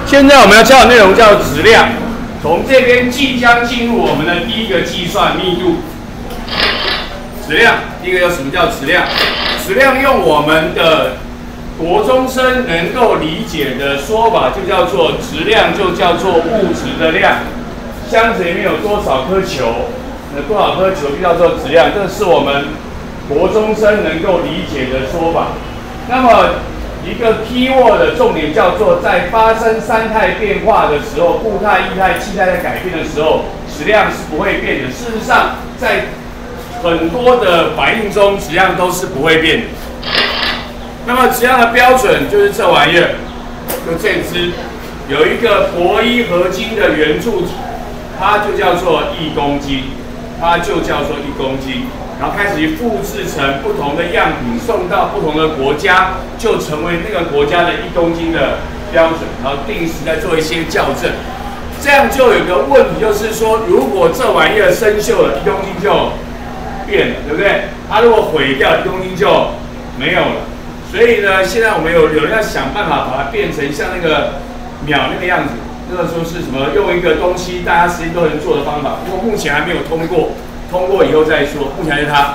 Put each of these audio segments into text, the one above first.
现在我们要教的内容叫质量，从这边即将进入我们的第一个计算密度。质量，第一个什么叫质量？质量用我们的国中生能够理解的说法，就叫做质量，就叫做物质的量。箱子里面有多少颗球，多少颗球就叫做质量，这是我们国中生能够理解的说法。那么一个 keyword 的重点叫做，在发生三态变化的时候，固态、液态、气态在改变的时候，质量是不会变的。事实上，在很多的反应中，质量都是不会变的。那么质量的标准就是这玩意儿，就这支，有一个铂1合金的圆柱体，它就叫做1公斤，它就叫做1公斤。然后开始复制成不同的样品，送到不同的国家，就成为那个国家的1公斤的标准。然后定时再做一些校正。这样就有个问题，就是说，如果这玩意儿生锈了，1公斤就变了，对不对？它如果毁掉，1公斤就没有了。所以呢，现在我们有人要想办法把它变成像那个秒那个样子，那个说是什么用一个东西大家实际都能做的方法，不过目前还没有通过，通过以后再说。目前是他，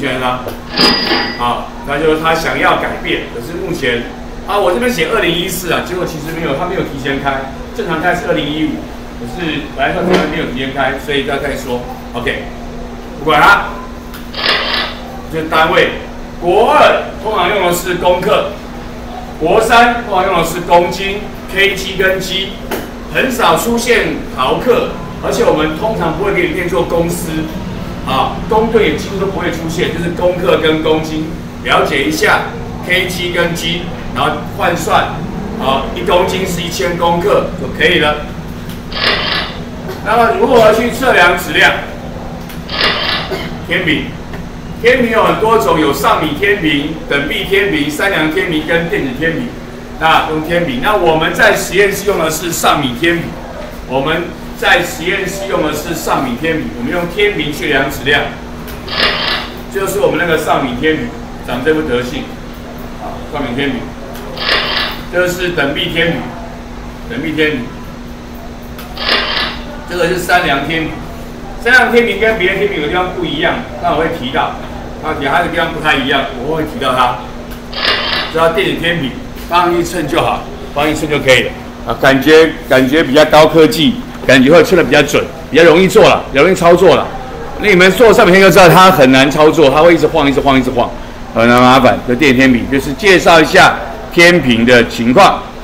啊，那就是他想要改变，可是目前啊，我这边写2014啊，结果其实没有，他没有提前开，正常开是2015，可是本来说他没有提前开，所以要再说。OK， 不管它，这单位。国2通常用的是公克，国3通常用的是公斤 ，kg 跟 g， 很少出现毫克，而且我们通常不会给你念作公司，啊，公吨也几乎都不会出现，就是公克跟公斤，了解一下 kg 跟 g， 然后换算，啊，1公斤是1000公克就可以了。那么如何去测量质量？天平。天平有很多种，有上米天平、等臂天平、3量天平跟电子天平。那用天平，那我们在实验室用的是上米天平。我们用天平去量质量，就是我们那个上米天平，长这副德性。啊，上米天平，这是等臂天平，这个是3量天平。3量天平跟别的天平有地方不一样，那我会提到。它有的地方不太一样，我会提到它。知道电子天平，放一称就好，放一称就可以了。啊，感觉比较高科技，感觉会测得比较准，比较容易做了，比较容易操作了。那你们做上面就知道它很难操作，它会一直晃，很麻烦。这电子天平就是介绍一下天平的情况。